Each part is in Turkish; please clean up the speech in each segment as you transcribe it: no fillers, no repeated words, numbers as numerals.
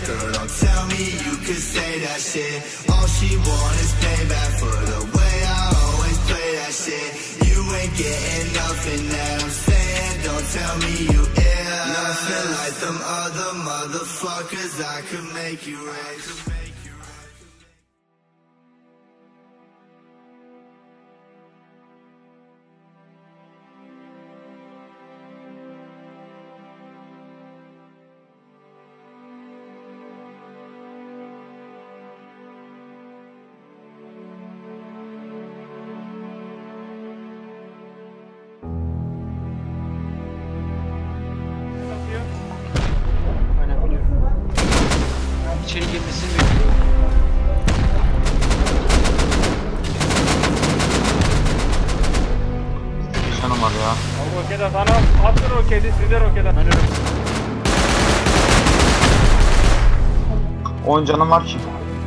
girl, don't tell me you could say that shit. All she want is payback for the way I always play that shit. You ain't getting nothing that I'm saying, don't tell me you ill. Nothing like them other motherfuckers, I could make you right. İçeri girmesini bekliyorum. Canım var ya. O rokete sana attı roketi, size rokete. Ben ölüm. 10 canım var ki.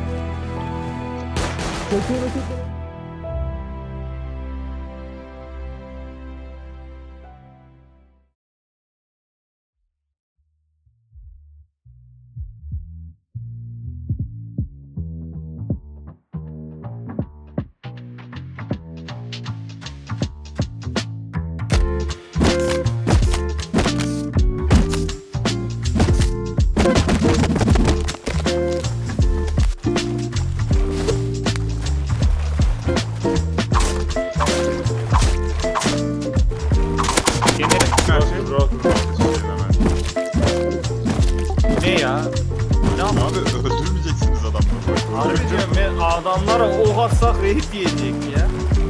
Ne ya? Abi öldürmeyeceksiniz adamları. Harbi diyorum ben adamlara ok atsak raid diyecek ya.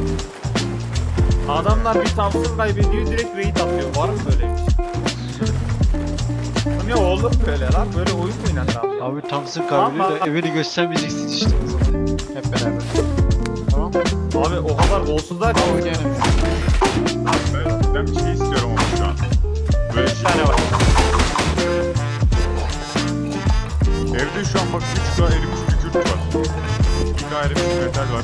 Adamlar bir Thompson kaybediyor direkt raid atıyor. Var mı böyle bir şey? Ne olur böyle lan? Böyle oyun mu oynanır abi? Abi Thompson kaybediyor da evini göstermeyeceksin işte o zaman. Hep beraber. Tamam. Abi o kadar golsuzlar ki Oynayalım. Ben bir şey istiyorum ama şu an. Böyle bir tane var. Evde şu an bak 3K erimiş bir kürt var. 2K erimiş metal var.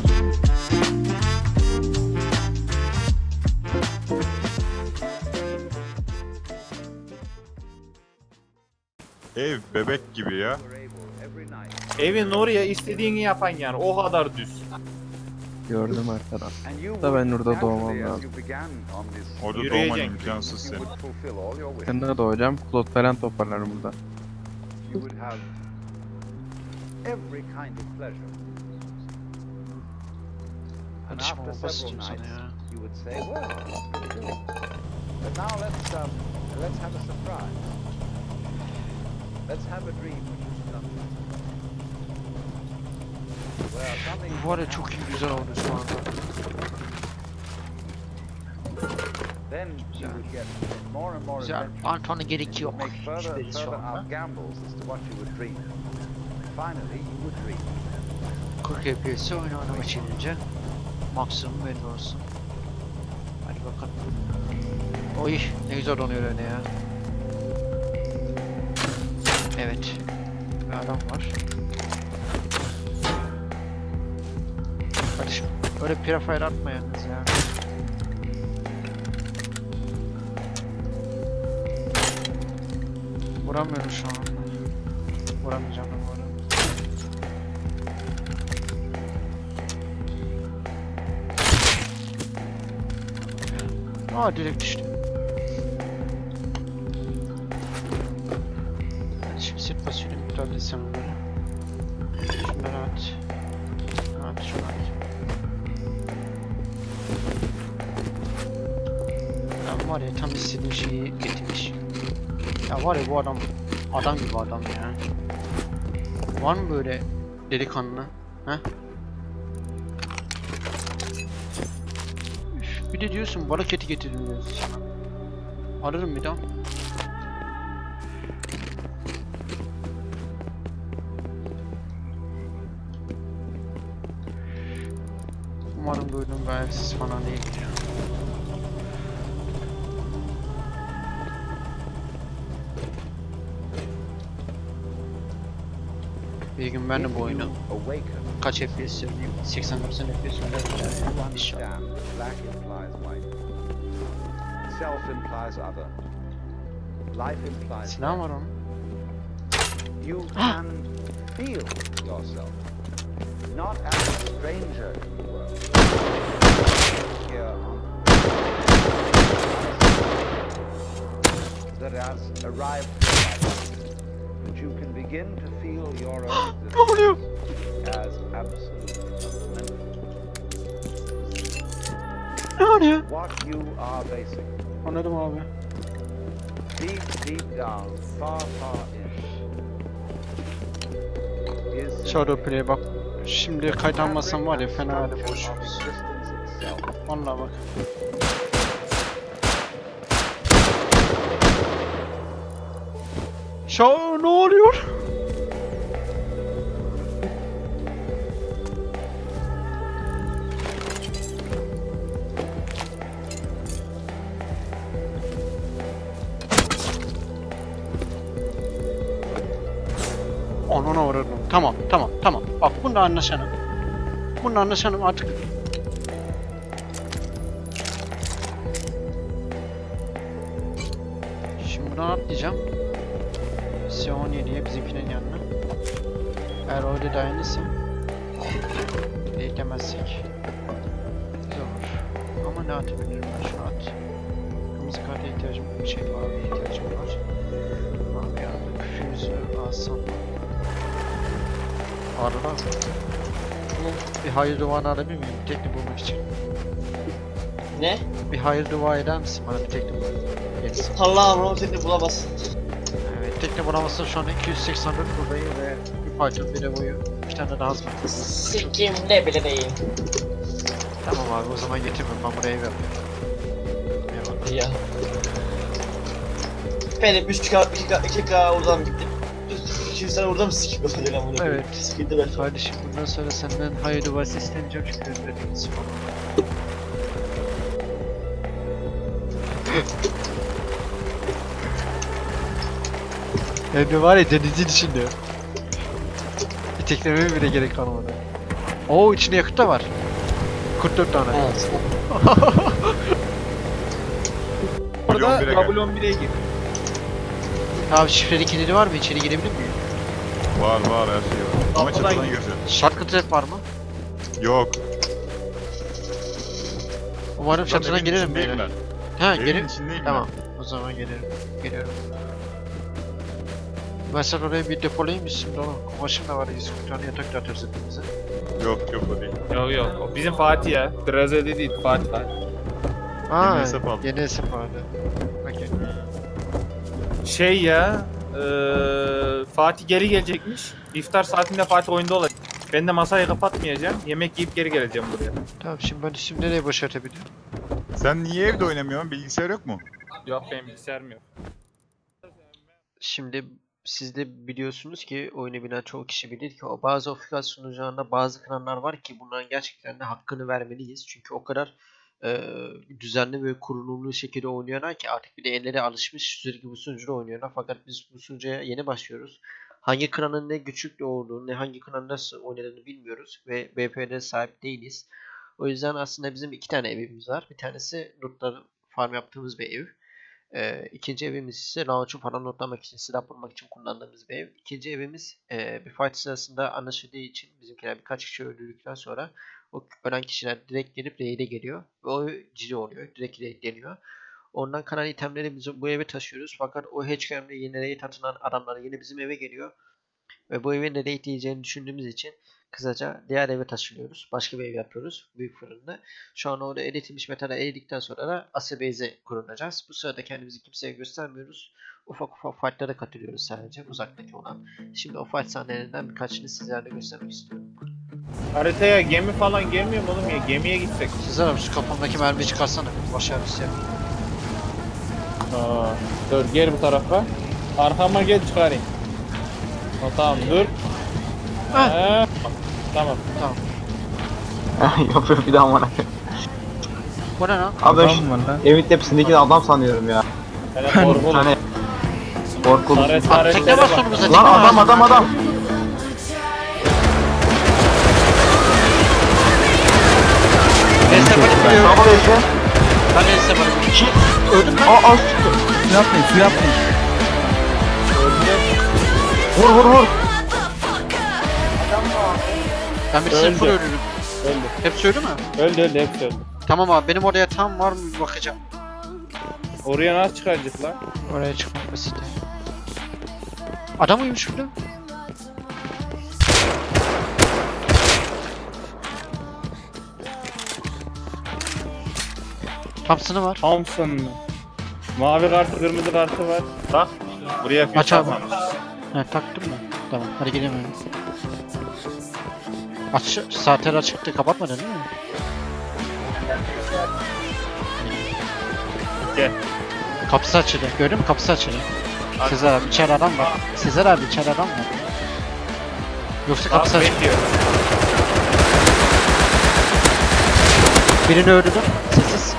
Ev bebek gibi ya. Evin oraya istediğini yapan yani o kadar düz. Gördüm arkadan. Da ben orada doğmam lazım. Orada doğman Yürüyeceksin. imkansız senin. Ben de doğacağım. Klot falan toparlarım burada. Hadi şimdi bomba sıçayım sana ya. Bu var ya çok iyi güzel oldu şu anda. Güzel. Anton'a gerek yok. Şüpheli şu anda. 40 FPS oyun oynama çelince maksimum belli olsun. Hadi bakalım. Oy ne güzel donuyor öyle ya. Evet. Bir adam var. Kardeşim öyle prefire atma yalnız ya. Vuramıyorum şu an. Vuramayacağım ben bu arada. Aa direkt düştü. Hadi şimdi set basıyorum iptal etsem onları. Şunları at. At şunu at. Lan var ya tam istediğim şeyi getirmiş. Ya var ya bu adam gibi adam ya. Var mı böyle delikanlı? He? Bir de diyorsun balık eti getirdim diyorsun sana. Ararım bir daha. Umarım duyduğum bir ayaksız falan değildir ya. Bir gün ben de bu oyunu kaç FPS 80-90 FPS oynadım inşallah. Silah var onun. you can feel yourself not as a stranger to the world here on that has arrived that you can begin to feel your own existence as absolutely fundamental. Ne oluyor? What you are basically Anladım abi. deep down, far in is Shadow Play bak. Şimdi kaydanmasam var ya fena halde boş. Vallahi bak. Ne oluyor? Onuna uğradım. Tamam. Bak bununla anlaşalım. Bununla anlaşalım artık. Şimdi buradan atlayacağım. C17'ye bizimkinin yanına. Eğer orada dayanırsa beklemezsek güzel olur. Ama ne atabilirim ben şu at. Kırmızı karta ihtiyacım var. İhtiyacım var. Mavi aldık. Füzü alsam. Arada bir hayır duanı alabilir miyim? Bir tekli bulmak için. Ne? Bir hayır dua eder misin bana bir tekli bulmak? Allah'ım onu tekli bulamazsın. Evet, tekne bulamazsam şu anda 284 buradayım ve bir parça bile boyu. Bir tane daha az var. Sikim ne bile değil. Tamam abi o zaman getirmem, ben buraya ev yapıyorum. Eyvallah. Ya. Benim 2K oradan gitti. 200 tane oradan mı sikim olacak ama bunu? Evet. Sikildi ben. Kardeşim bundan sonra senden hayır duası istemeyeceğim çünkü ödediğiniz falan. Evde var ya denizin içinde. Bir teklemeye bile gerek kalmadı. Oo içinde yakıt da var. 44 tane. Evet. Orada bire gel. W11'e gir. Abi şifreli kilidi var mı? İçeri girebilir miyim? Var her şey var. Ama Kapıdan çatıdan gir. gireceksin. Şarkı trap var mı? Yok. Umarım çatıdan Evin girerim içindeyim böyle. ben. Ha Evin girelim. içindeyim Tamam. O zaman gelirim. Geliyorum. Ben sen oraya bir depolayayım mı şimdi onu? Kumaşım da var 140 tane yatak da atarız hepimize. Yok o değil. Yok. O bizim Fatih ya. Drazede değil. Fatih. Aa, Yeni hesap aldım. Yeni hesap aldı. Okey. Şey ya. Fatih geri gelecekmiş. İftar saatinde Fatih oyunda olacak. Ben de masayı kapatmayacağım. Yemek yiyip geri geleceğim buraya. Tamam şimdi ben şimdi nereye başartabiliyorum? Sen niye evde oynamıyorsun? Bilgisayar yok mu? Yok benim bilgisayarım yok. Şimdi siz de biliyorsunuz ki oyunu bilen çoğu kişi bilir ki o bazı ofisal sunucularında bazı kanallar var ki bunların gerçekten de hakkını vermeliyiz. Çünkü o kadar düzenli ve kurulumlu şekilde oynuyorlar ki artık bir de elleri alışmış sürekli bu sunucuda oynuyorlar. Fakat biz bu sunucuya yeni başlıyoruz. Hangi kanalın ne güçlükle olduğunu, ne hangi kanalın nasıl oynadığını bilmiyoruz ve BP'de sahip değiliz. O yüzden aslında bizim iki tane evimiz var. Bir tanesi lootları farm yaptığımız bir ev. İkinci evimiz ise launch'u falan lootlamak için, silah bulmak için kullandığımız bir ev. İkinci evimiz bir fight sırasında anlaşıldığı için bizimkiler birkaç kişi öldürdükten sonra o ölen kişiler direkt gelip raid'e geliyor. Ve o ciri oluyor. Direkt raid'leniyor. Ondan kalan itemleri biz bu eve taşıyoruz. Fakat o hatchcam'de yine raid atılan adamlar yine bizim eve geliyor. Ve bu evin de raid diyeceğini düşündüğümüz için kısaca diğer eve taşınıyoruz. Başka bir ev yapıyoruz. Büyük fırında. Şu an orada eritilmiş metale eridikten sonra da Asya Base'e kurulacağız. Bu sırada kendimizi kimseye göstermiyoruz. Ufak fight'lara katılıyoruz sadece uzaktaki olan. Şimdi o fight sahnelerinden birkaçını sizlerle göstermek istiyorum. Haritaya gemi falan gelmiyor mu oğlum ya? Gemiye gitsek. Sizler abi şu kafamdaki mermiyi çıkarsana. Başarılı bir şey. Dur gel bu tarafa. Arkama gel çıkarayım. Tamam dur. Tamam. Yapıyor bir daha bana. Bu ne lan? Abi Adam mı lan? evin tepesindeki adam sanıyorum ya. Hele korkulu. Hani korkulu. Sarı Tekne var sonumuzda. Lan adam. Neyse bak biliyorum. Ama neyse. Ben neyse bak. Ki öldüm lan. Aa Su yapmayın. Vur vur vur. Ben birisini Öldü. full ölürüm. Öldü. Hepsi öldü mü? Öldü hepsi öldü. Tamam abi benim oraya tam var mı bir bakacağım. Oraya nasıl çıkaracak lan? Oraya çıkmak basit. Adam uyumuş burada. Thompson'ı var. Thompson mı? Mavi kartı, kırmızı kartı var. Bak. Buraya Aç fiş abi. atmamış. He taktın mı? Tamam hadi gidelim öyle. Aç, saatler açıktı kapatmadın değil mi? Gel. Kapısı açıldı. Gördün mü kapısı açıldı. Sezer abi içeri adam var. Sezer abi içeri adam var. Yoksa kapısı Bak açıldı. bekliyor. Birini öldürdüm. Sessiz.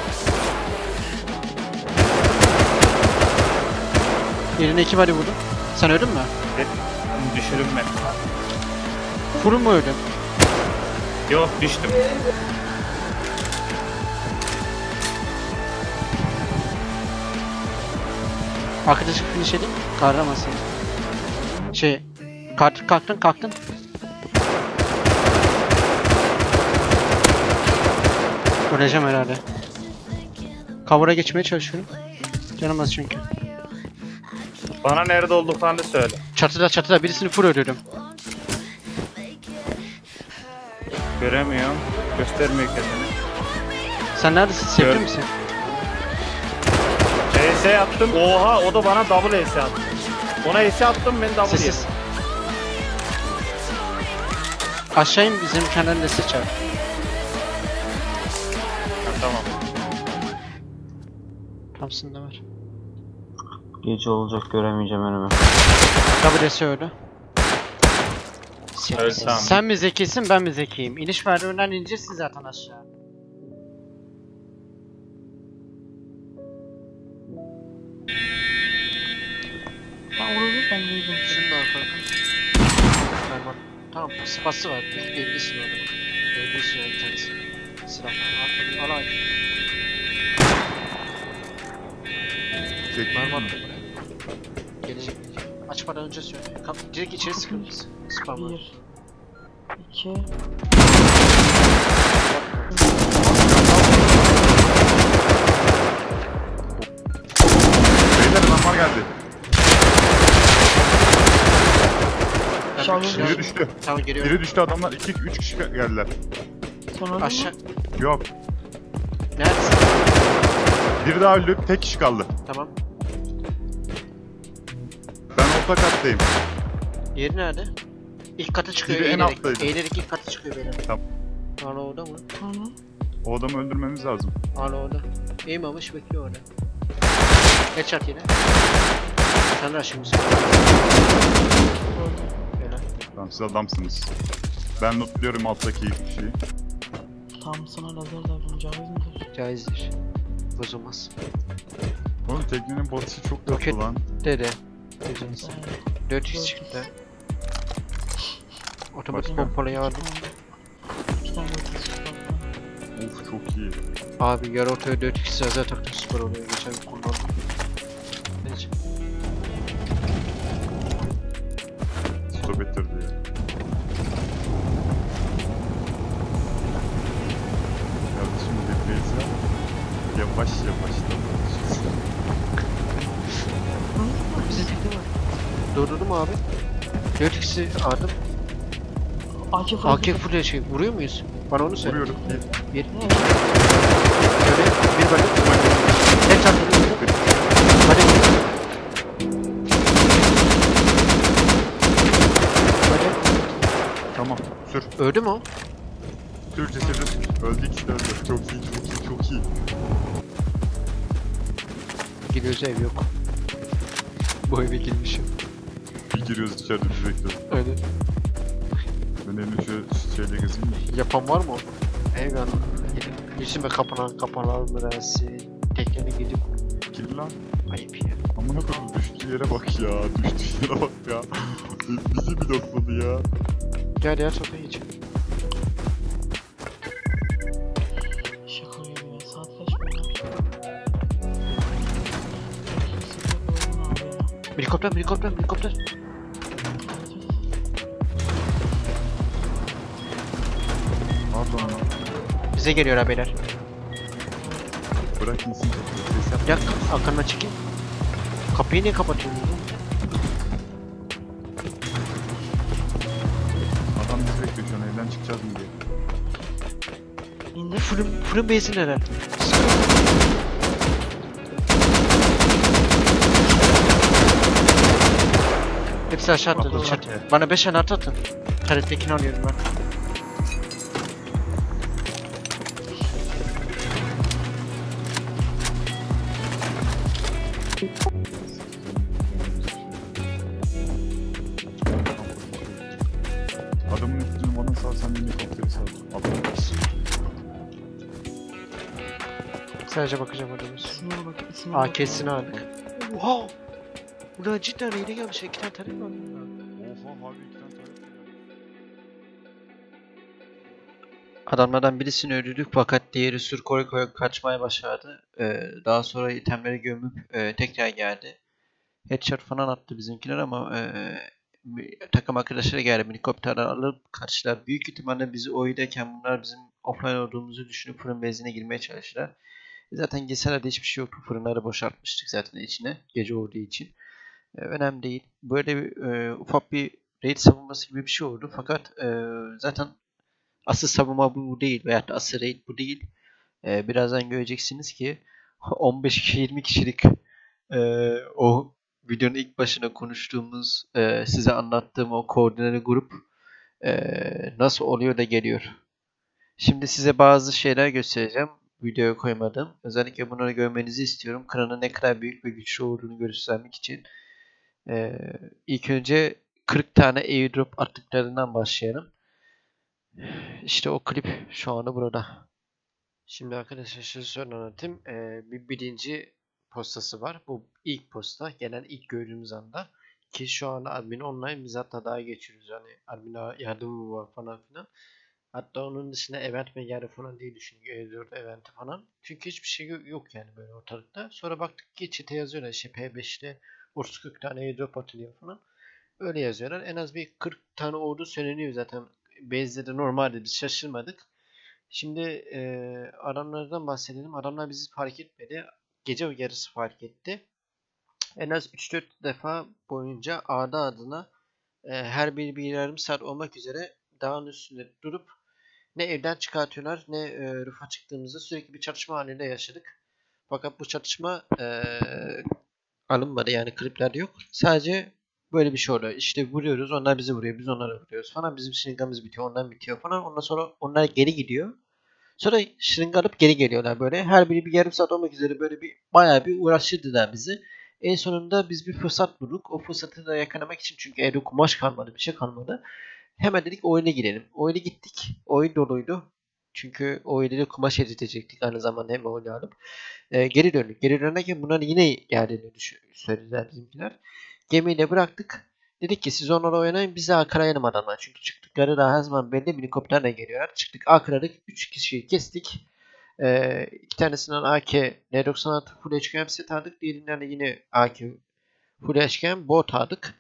Birine 2 body vurdum. Sen öldün mü? Düşürüm ben. Furun mu öldün? Yok düştüm. Arkadaşlık finish edeyim. Kahramasın. Kalktın. Öleceğim herhalde. Cover'a geçmeye çalışıyorum. Canım az çünkü. Bana nerede olduklarını söyle. Çatıda birisini full öldürdüm. Göremiyorum. Göstermiyor kendini. Sen neredesin? Sevdin Gör- misin? ES attım. Oha o da bana double ES attı. Ona ES attım ben double Sessiz. ES. Aşağı in bizim kendini de seç abi. Tamam. Thompson'da var. Gece olacak göremeyeceğim önümü. WS öldü. Evet, tamam. Sen mi zekisin ben mi zekiyim? İniş merdivenden ineceksin zaten aşağı. Şunu da al kanka. Tamam. Tamam sıfası var. Evlisin orada. Evlisin ya bir tanesi. Silah var. Al. Çektin Mermi mi? attım buraya. Gelecek. Açmadan önce söyle. Direkt içeri sıkılırız. Spam var. 2 Beyler adamlar geldi. Şalgın Biri düştü. Tamam geliyorum. Biri düştü adamlar. 2-3 kişi geldiler. sonra Aşağı. Yok. Neredesin? Biri daha öldü. Tek kişi kaldı. Tamam. Ben orta kattayım. Yeri nerede? İlk katı çıkıyor. Biri en alttaydı. Eğilerek ilk katı çıkıyor benim. Tamam. Hala orada mı? Tamam. O adamı öldürmemiz lazım. Hala orada. Eğmamış bekliyor orada. Headshot yine. Sen de aşımısın. Helal. Tamam siz adamsınız. Ben lootluyorum alttaki kişiyi. Tam sana lazer davranı caiz midir? Caizdir. Bozulmaz. Oğlum teknenin batışı çok Roket. tatlı lan. Dede. Gözünüz. 4x çıktı. Otomatik pompalayı aldım. 2 tane ötesi çıktı. Of çok iyi. Abi yarı otoya 4x lazer taktım süper oluyor. Geçen gün kullandım. Neyse. Stop ettirdi ya. Kardeşim depreyiz ya. Yavaş yavaş da. Bizi tekne var. Durdurdum abi. 4x'i aldım. AK fırlatıyor. AK full şey vuruyor muyuz? Bana onu söyle. Vuruyorum. Bir. Şöyle bir bölüm. Tek çarptı. Hadi. Hadi. Tamam. Sür. Öldü mü o? Sür cesedi sür. Öldü ikisi de öldü. Çok iyi çok iyi çok iyi. Gidiyoruz ev yok. Bu eve girmişim. Bir giriyoruz içeride direkt. Öyle. Ben elini şu şeyle gezeyim mi? Yapan var mı? Ev yanı. Yüzüme kapanan müresi. Teknene gidip. Gir lan. Ayıp ya. Amına koyayım düştüğü yere bak ya. Düştüğü yere bak ya. Bizi bir lokladı ya. Gel ya soda geç. Şaka gibi ya. Saat kaç böyle? Helikopter. Bize geliyor beyler. Bırak insin. Ses yap. Bir dakika arkandan çekin. Kapıyı niye kapatıyorsun? Adam bizi bekliyor şu an, evden çıkacağız mı diye. İndir fırın base'in neler? Hepsi aşağı atladı içeri. Bana 5 tane atın. Tarettekini alıyorum ben. Adamın üstünü bana sal, sen helikopteri sal. Adam. Sadece bakacağım adamız. İsmine bak, ismine bak. AK'sini aldık. Wow! Burada cidden reyne gelmiş. 2 tane taret var. Oha abi, 2 tane tarif geldi. Adamlardan birisini öldürdük fakat diğeri sür koy koy kaçmaya başladı. Daha sonra itemleri gömüp tekrar geldi. Headshot falan attı bizimkiler ama takım arkadaşları geldi. Helikopterden alıp kaçtılar. Büyük ihtimalle bizi oydayken bunlar bizim offline olduğumuzu düşünüp fırın bezine girmeye çalıştılar. Zaten gelseler de hiçbir şey yoktu. Fırınları boşaltmıştık zaten içine. Gece olduğu için. Önemli değil. Böyle bir ufak bir raid savunması gibi bir şey oldu. Fakat zaten asıl savunma bu değil veya asıl raid bu değil. Birazdan göreceksiniz ki 15 kişi 20 kişilik o videonun ilk başına konuştuğumuz size anlattığım o koordineli grup nasıl oluyor da geliyor. Şimdi size bazı şeyler göstereceğim. Videoya koymadım. Özellikle bunları görmenizi istiyorum. Klanın ne kadar büyük ve güçlü olduğunu göstermek için. İlk önce 40 tane airdrop attıklarından başlayalım. İşte o klip şu anda burada. Şimdi arkadaşlar şöyle anlatayım. Birinci postası var. Bu ilk posta. Gelen ilk gördüğümüz anda. Ki şu anda admin online. Biz hatta daha geçiyoruz. Yani admin'e yardımı var falan filan. Hatta onun dışında event mi geldi falan diye düşünüyor. E4 eventi falan. Çünkü hiçbir şey yok yani böyle ortalıkta. Sonra baktık ki çete yazıyorlar. İşte P5'te 30-40 tane airdrop atılıyor falan. Öyle yazıyorlar. En az bir 40 tane ordu söyleniyor zaten. Base'de de normalde biz şaşırmadık. Şimdi adamlardan bahsedelim. Adamlar bizi fark etmedi. Gece yarısı fark etti. En az 3-4 defa boyunca A'da adına her biri bir yarım saat olmak üzere dağın üstünde durup ne evden çıkartıyorlar ne rıfa çıktığımızda sürekli bir çatışma halinde yaşadık. Fakat bu çatışma alınmadı yani kliplerde yok. Sadece böyle bir şey oluyor. İşte vuruyoruz, onlar bizi vuruyor, biz onlara vuruyoruz falan. Bizim şırıngamız bitiyor, ondan bitiyor falan. Ondan sonra onlar geri gidiyor. Sonra şırınga alıp geri geliyorlar böyle. Her biri bir yarım saat olmak üzere böyle bir bayağı bir uğraştırdılar bizi. En sonunda biz bir fırsat bulduk. O fırsatı da yakalamak için çünkü evde kumaş kalmadı, bir şey kalmadı. Hemen dedik oyuna girelim. Oyuna gittik. Oyun doluydu. Çünkü oyunda da kumaş editecektik aynı zamanda hem oyunu alıp. Geri döndük. Geri dönerken bunların yine geldiğini söylediler bizimkiler. Gemiyle bıraktık. Dedik ki siz onlara oynayın biz de akarayalım adamlar. Çünkü çıktıkları daha her zaman belli helikopterle geliyorlar. Çıktık akaradık. 3 kişiyi kestik. 2 tanesinden AK N96 full HKM set aldık. Diğerinden de yine AK full HKM bot aldık.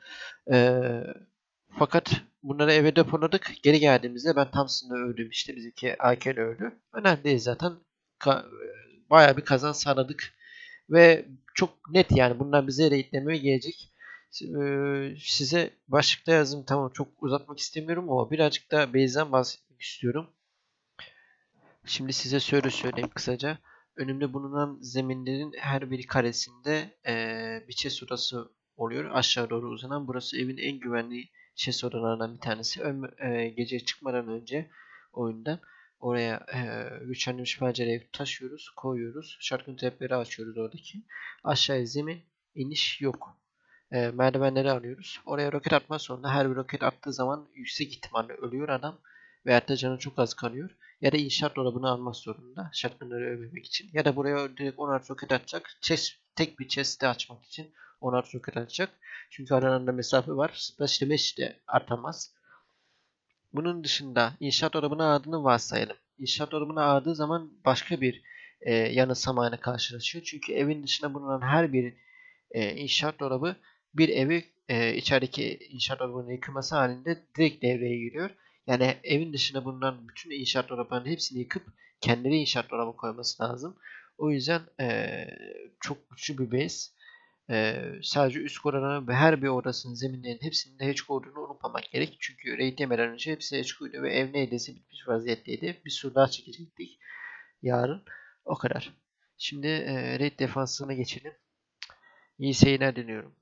Fakat bunları eve depoladık. Geri geldiğimizde ben Thompson'da öldüm işte. Bizimki AK'le öldü. Önemli değil zaten. Bayağı bir kazan sağladık. Ve çok net yani bunlar bize raidlemeye gelecek. Size başlıkta yazdım. Tamam çok uzatmak istemiyorum ama birazcık da base'den bahsetmek istiyorum. Şimdi size söyleyeyim kısaca. Önümde bulunan zeminlerin her bir karesinde bir chest odası oluyor. Aşağı doğru uzanan. Burası evin en güvenli chest odalarından bir tanesi. Gece çıkmadan önce oyundan oraya güçlenmiş pencereyi taşıyoruz, koyuyoruz. Shotgun trapleri açıyoruz oradaki. Aşağıya zemin, iniş yok. Merdivenleri alıyoruz. Oraya roket atma sonra her bir roket attığı zaman yüksek ihtimalle ölüyor adam. Veyahut da canı çok az kalıyor. Ya da inşaat dolabını almak zorunda. Shotgunları övmemek için. Ya da buraya direkt 16 roket atacak. Tek bir chest'i açmak için 16 roket atacak. Çünkü aralarında mesafe var. Splash damage de artamaz. Bunun dışında inşaat dolabını aldığını varsayalım. İnşaat dolabını aldığı zaman başka bir yanılsamayla karşılaşıyor. Çünkü evin dışında bulunan her bir inşaat dolabı bir evi içerideki inşaat dolabının yıkılması halinde direkt devreye giriyor. Yani evin dışında bulunan bütün inşaat dolaplarının hepsini yıkıp kendileri inşaat dolabı koyması lazım. O yüzden çok güçlü bir base. Sadece üst koridorun ve her bir odasının zeminlerin hepsinin de HQ olduğunu unutmamak gerek. Çünkü raid yemeden önce hepsi HQ'ydu ve ev neredeyse bitmiş vaziyetteydi. Bir sur daha çekecektik yarın. O kadar. Şimdi raid defansına geçelim. İyi seyirler diliyorum.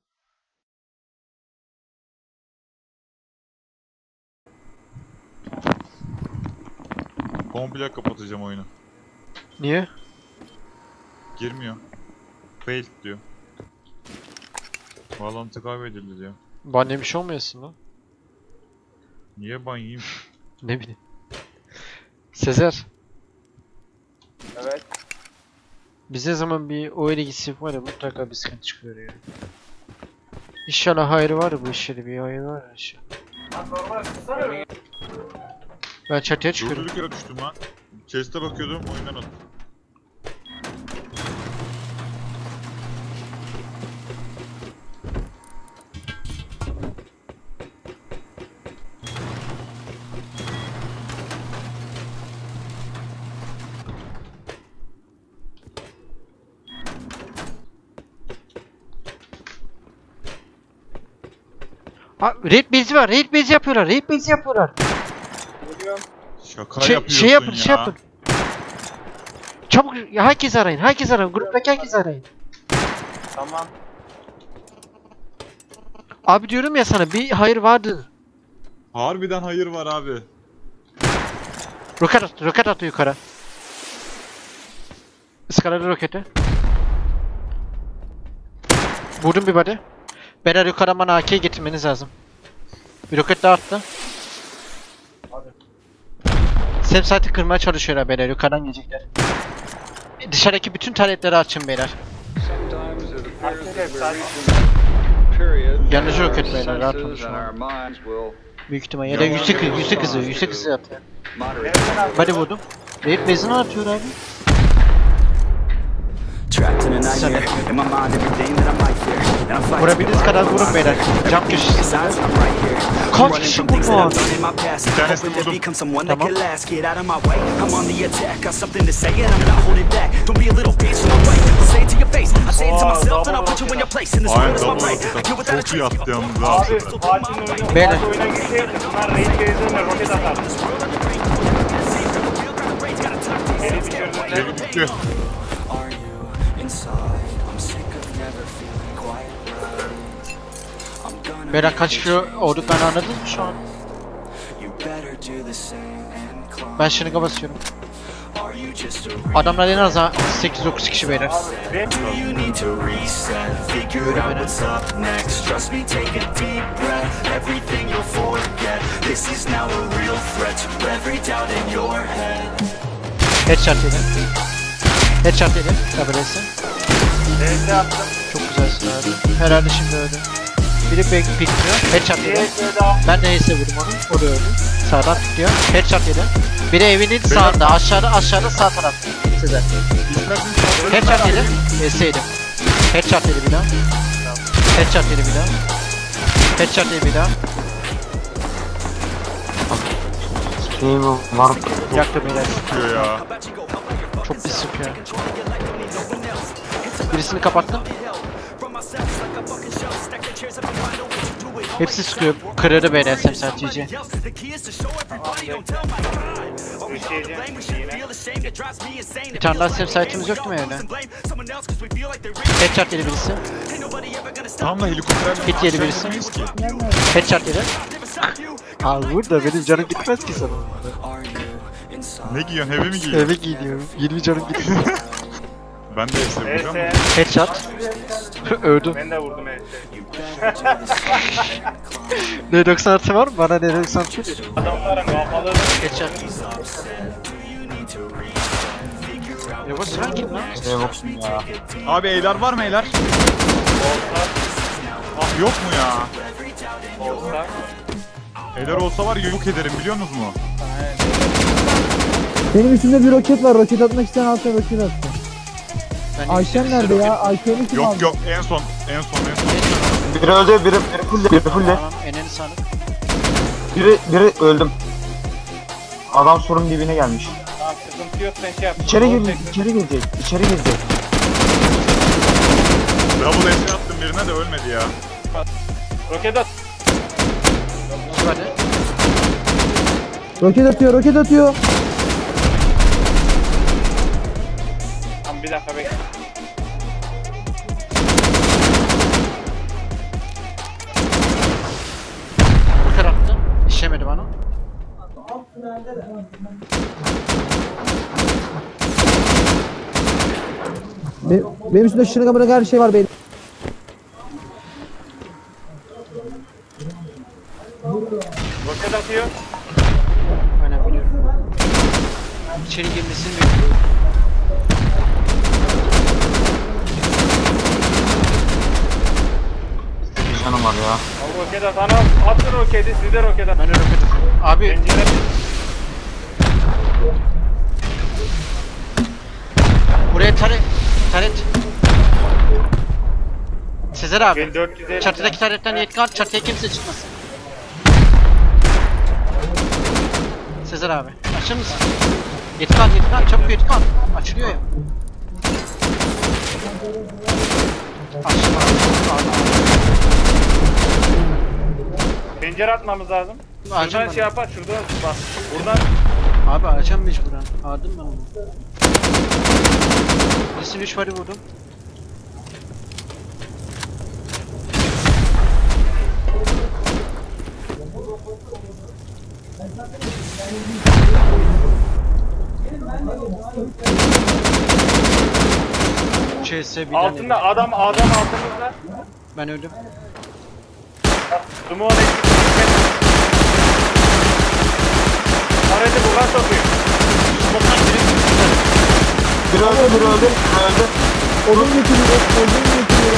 Komple kapatacağım oyunu. Niye? Girmiyor. Failed diyor. Bağlantı kaybedildi diyor. Ban yemiş olmayasın lan. Niye ban yiyeyim? Ne bileyim. Sezer. Evet. Biz ne zaman bir oyuna gitsek var ya mutlaka bir sıkıntı çıkıyor ya. İnşallah hayrı var ya bu işleri, bir hayır var ya inşallah. Ben çatıya çıkıyorum. Durduk yere düştüm lan. Chest'e bakıyordum oyundan attım. Ha, raid base'i var, raid base yapıyorlar, raid base yapıyorlar. Şaka yapıyorsun şey yapın, ya. şey yapın. Çabuk, ya herkes arayın, herkes arayın, gruptaki herkes arayın. Tamam. Abi diyorum ya sana bir hayır vardı. Harbiden hayır var abi. Roket attı yukarı. Iskaladı roketi. Vurdum bir body. Beyler yukarı bana AK'yi getirmeniz lazım. Bir roket daha attı. Sam site'ı kırmaya çalışıyorlar beyler, yukarıdan gelecekler. Dışarıdaki bütün taletleri açın beyler. Yanlış roket beyler, rahat olun şu an. Büyük ihtimal ya da yüksek hızı atıyor. Body vurdum. Raid base'ini atıyor abi. Vurabildiğiniz kadar vurun beyler. Cam köşesi. Kaç kişi vurdu? Bir tanesini vurdum. Tamam. Aynen double attı. Çok iyi attı yalnız abi. Abi Fatih'in oyunu Beyler. oyuna gitseydi bunlar raid base'ine roket atar. Beni düşürdüler. Beni bitti. Beyler kaç kişi olduklarını anladınız mı şu an? Ben şırınga basıyorum. Adamlar en az 8-9 kişi beyler. Headshot yedi. Headshot yedi. Tabelesi. Neyse yaptım. Çok güzelsin abi. Herhalde şimdi öldü. Biri pikliyor. Headshot yedi. Ben de HS vurdum onu. O da öldü. Sağdan pikliyor. Headshot yedi. Biri evinin sağında. Aşağıda sağ tarafta. Size. Headshot yedi. HS yedi. Headshot yedi bir daha. Headshot yedi bir daha. Headshot yedi bir daha. Şey var. Yaktı beyler. Sıkıyor ya. Çok pis sıkıyor. Birisini kapattım. Hepsi sıkıyor. Kırarı beyler Semsat GG. Bir tane daha Semsat'ımız yok değil mi öyle? Headshot yedi birisi. Tam da helikopterle Hit yedi birisi. Headshot yedi. Abi burada benim canım gitmez ki sana. Ne giyiyorsun? Heavy mi giyiyorsun? Eve gidiyorum. 20 canım gidiyor. Ben de işte vuracağım. Neyse. Headshot. Öldüm. Ben de vurdum neyse. N96 var mı? Bana N96 Adamların kafaları Headshot. Yavaş sıran kim lan? Şuraya bakın ya. Abi eyler var mı eyler? Ah yok mu ya? olsa. Eyler olsa var ya yok ederim biliyor musunuz mu? Benim üstümde bir roket var. Roket atmak isteyen altına roket atsın. Ben Ayşen nerede ya? Ayşen'i kim aldı? Yok en son. Biri öldü, biri full. Tamam, eneni sağlık. Biri öldüm. Adam surun dibine gelmiş. Tamam, Sıkıntı yok sen şey yap. İçeri Doğru girecek, tekrar. içeri girecek, içeri girecek. Double headshot attım birine de ölmedi ya. Roket at. Hadi. Roket atıyor, roket atıyor. Tamam bir dakika bekle. Bu tarafta. İşlemedi bana. Benim üstümde şırınga mırınga her şey var benim. Roket atıyor. Aynen biliyorum. İçeri girmesini bekliyorum. Bir canım var ya. Al roket at. Ana atın roketi. Siz de roket at. Ben de roket atıyorum. Abi Pencere. buraya taret. Sezer abi. Ben 450. Çatıdaki taretten yetki al. Çatıya kimse çıkmasın. Sezer abi. Açır mısın? Yetki al. Çabuk yetki al. Açılıyor ya. Açma. Pencere atmamız lazım. Şuradan Açamadım. şey yapar. Şuradan bak. Buradan. Abi açam mecburen. Aldım ben onu. Birisi 3 bari vurdum. CS bilen Altında adam altımızda. ben öldüm. Smoke'un eksik. Aracı buradan sokuyor. Biri öldü, biri öldü, biri öldü. Odun getiriyor, odun getiriyor.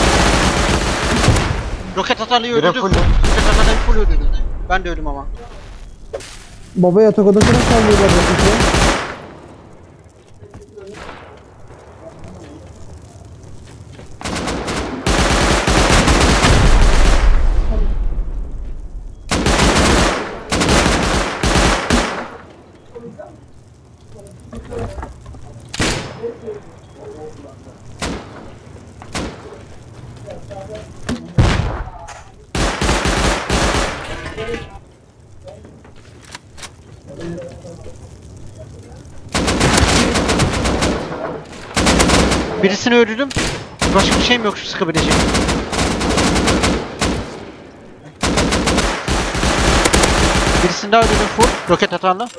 Roket atarlıyı Biri öldürdüm. full. Roket atarlıyı full öldürdüm. Ben de öldüm ama. Baba yatak odasına sallıyorlar roketi. Birisini öldürdüm. Başka bir şeyim yok şu sıkabilecek. Birisini daha öldürdüm full. Roket atarla.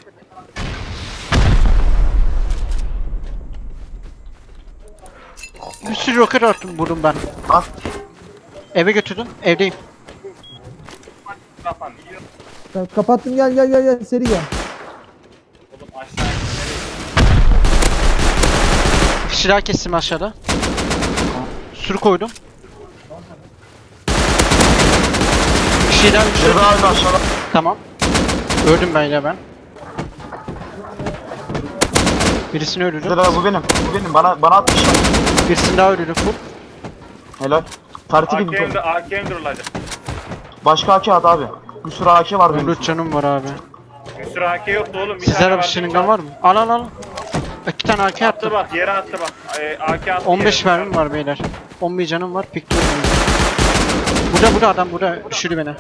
Bir sürü roket attım vurdum ben. Al. Eve götürdüm. Evdeyim. Kapan. Kapattım, gel seri gel. Oğlum aşağı in. Bir kişi daha kestim aşağıda. Sürü koydum. Bir kişi daha Biri daha öldü aşağıda. Tamam. Öldüm ben ya ben. Birisini öldürdüm. Biri bu benim, bu benim. Bana atmışlar. Birisini daha öldürdüm full. Helal. Tarihte gibi. AKM durulacak. Başka AK at abi. Bir sürü AK var benim. 14 canım var abi. Bir sürü AK yoktu oğlum. Bir Sizlere tane bir vardı. şırıngan var mı? Al. 2 tane AK Attı attım. bak yere attı bak. AK attı 15 yere. mermim var beyler. 11 canım var. Pikliyorum. Burada adam burada. Düşürdü beni.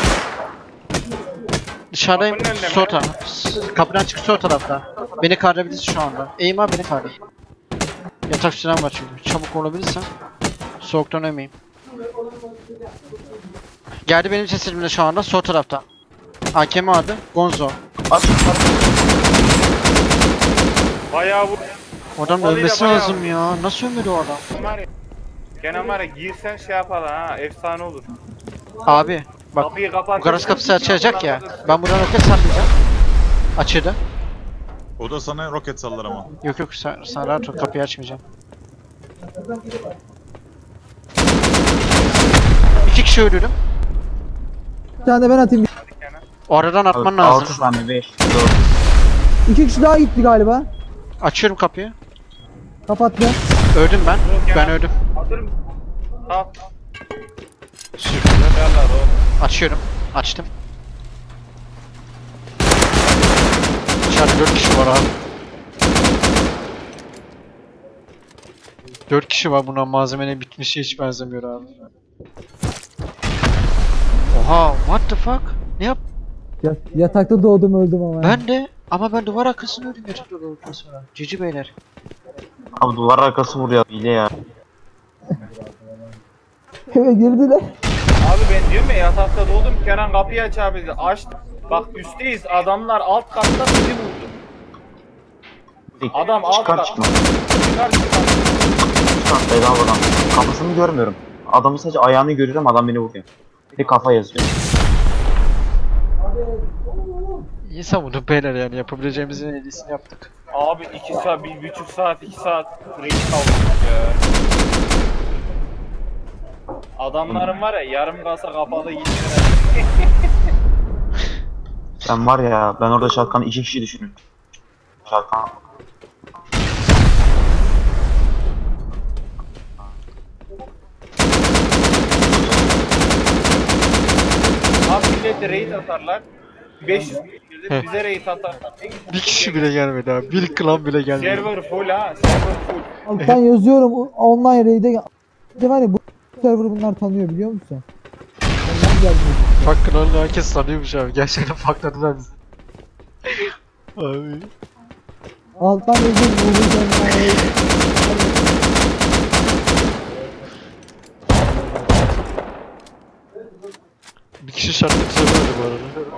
Dışarıdayım. Kapının önünde mi? Sol taraf. Kapıdan çık sol tarafta. Beni kaldırabilirsin şu anda. Eğim abi beni kaldır. Yatak süren var çünkü. Çabuk olabilirsen. Soğuktan ölmeyeyim. Geldi benim sesimle şu anda sol tarafta. AKM vardı. Gonzo. Aç. Bayağı vur. Adam Vallahi ölmesi bayağı lazım ya. Nasıl ölmedi o adam? Var ya. Kenan var ya girsen şey yapar ha. Efsane olur. Abi bak Kapıyı kapat. bu garaj kapısı açılacak ya. Ben buradan roket sallayacağım. Açıldı. O da sana roket sallar ama. Yok sen rahat ol, kapıyı açmayacağım. 2 kişi öldürdüm. Bir tane de ben atayım. O aradan atman 6 lazım. saniye 5. 2 kişi daha gitti galiba. Açıyorum kapıyı. Kapattı. Öldüm ben. Ben öldüm. Hazırım. Al. Açıyorum. Açtım. İçeride 4 kişi var abi. Dört kişi var, buna malzemenin bitmişi hiç benzemiyor abi. Oha, what the fuck? Ne yap? Yatakta doğdum öldüm ama. Ben de, ama ben duvar arkasını öldüm yatakta doğduktan sonra. Cici beyler. Abi duvar arkası vuruyor hile ya. Eve girdiler. Abi ben diyorum ya yatakta doğdum. Kenan kapıyı aç abi dedi. Açtım. Bak üstteyiz. Adamlar alt katta bizi vurdu. Adam alt Çıkar kat. çıkmaz. Çıkar. Çıkar bedavadan. Kafasını görmüyorum. Adamın sadece ayağını görüyorum, adam beni vuruyor. Bir kafa yazıyor. İyi savundun beyler, yani yapabileceğimizin en iyisini yaptık. Abi 2 saat, 1,5 saat, 2 saat reis kaldık ya. Adamların var ya yarım kasa kapalı gittiler. Ben var ya, ben orada şatkanı 2 kişi düşünün. Şatkan. Abi millete raid atarlar. 500 kişi bize raid atarlar. Bir kişi bile gelmedi abi, bir klan bile gelmedi. Server full ha, server full. Alttan yazıyorum online raid'e. De var ya bu server bunlar tanıyor biliyor musun? Ondan geldi. Bak klanını herkes sanıyormuş abi, gerçekten fakladılar bizi. Abi. Alttan yazıyorum online. Bir kişi şartlık söylüyordu bu arada.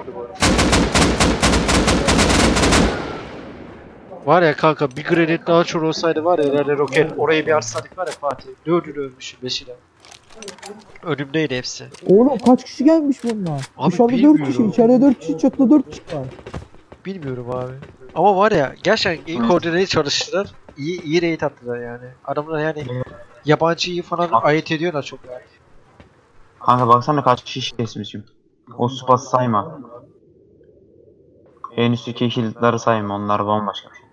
Var ya kanka, bir granit daha çok olsaydı var ya, ileride roket orayı bir arsaydık var ya Fatih. 4'ünü ölmüşüm 5'ine. Önümdeydi hepsi. Oğlum kaç kişi gelmiş bunlar? Abi Dışarıda 4 bilmiyorum. kişi, içeride 4 kişi, çatıda 4 kişi var. Bilmiyorum abi. Ama var ya, gerçekten iyi koordineli çalıştılar. İyi raid attılar yani. Adamlar yani yabancıyı falan ayırt ediyorlar çok yani. Kanka baksana kaç kişi kesmişim. O spası sayma. En üstteki ikilileri sayma, onlar bambaşka bir şey.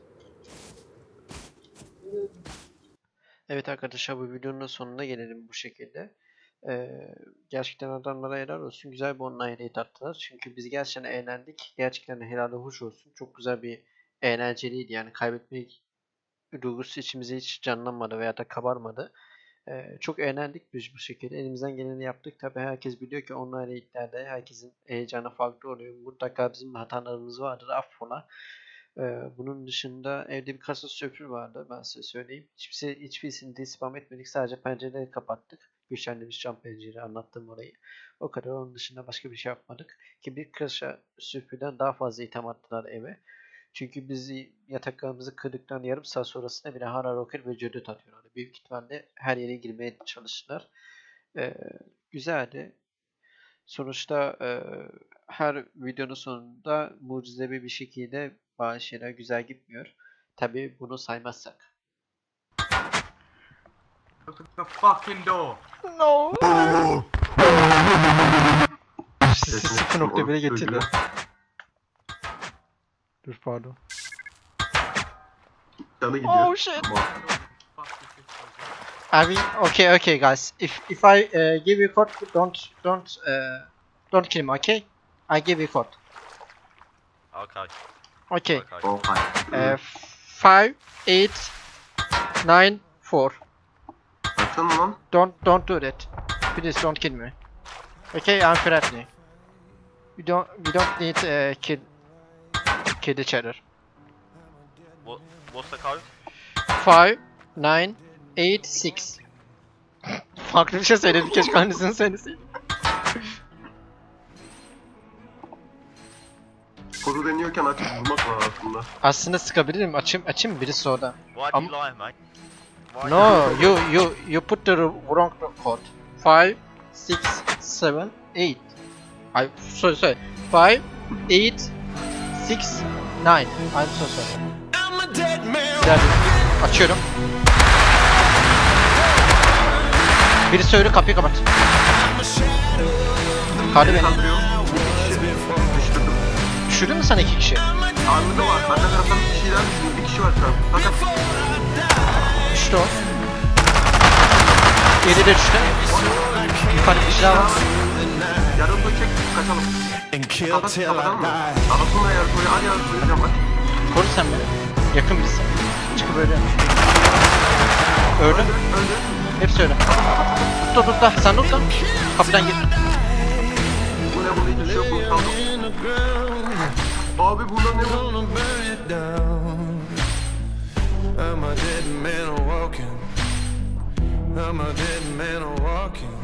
Evet arkadaşlar, bu videonun sonuna gelelim bu şekilde. Gerçekten adamlara helal olsun. Güzel bir online raid attılar. Çünkü biz gerçekten eğlendik. Gerçekten helal hoş olsun. Çok güzel bir eğlenceliydi. Yani kaybetmek duygusu içimize hiç canlanmadı veya da kabarmadı. Çok eğlendik biz bu şekilde. Elimizden geleni yaptık. Tabi herkes biliyor ki online raidlerde herkesin heyecanı farklı oluyor. Mutlaka bizim hatalarımız vardır. Affola. Bunun dışında evde bir kasa söpür vardı, ben size söyleyeyim. Hiçbirisini de spam etmedik, sadece pencereleri kapattık. Güçlendiğimiz cam pencere, anlattığım orayı. O kadar, onun dışında başka bir şey yapmadık. Ki bir kasa söpürden daha fazla item attılar eve. Çünkü biz yataklarımızı kırdıktan yarım saat sonrasında bile hala roket ve cödet atıyorlar. Büyük ihtimalle her yere girmeye çalıştılar. Güzeldi. Sonuçta her videonun sonunda mucizevi bir şekilde bazı şeyler güzel gitmiyor. Tabi bunu saymazsak. Look at the fucking door. No. Sesi 0.1'e getirdi. Dur pardon. Oh shit. I mean, okay guys. If I give you code, don't kill me, okay? I give you code. Okay. 5, 8, 9, 4. Don't do that. Please don't kill me. Okay, I'm friendly. We don't need kill each other. What's the code? 5, 9, 8, 6. Farklı bir şey söyledim, keşke annesini söyleseydin. Kodu deniyorken açıp vurmak var aslında. Aslında sıkabilirim, açayım birisi orada. Why do you lie, mate? No, you put the wrong code. 5, 6, 7, 8. Sorry. 5, 8, 6, 9. I'm so sorry. Güzel. Açıyorum. Biri söyle, kapıyı kapat. Hadi beni. Düşürdün mü sen 2 kişi? Anladım var. Bende taraftan bir kişi daha düşürdüm. Bir kişi var şu an. Fakat Düştü o. Yedi de düştü. Yukarı bir kişi daha var. yarın koy çek. Kaçalım. Kapat kapatalım mı? Aslında yarın koyu. Hadi yarın koyacağım bak. Koru sen beni. Yakın birisi. Çıkıp öyle. Öldü. Hepsi öyle. Tut da. Sen tut da. Kapıdan gir. Bu ne bunu hiç şey yok bunu kaldım. Abi burada ne bu? I'm a dead man walking. I'm a dead man walking.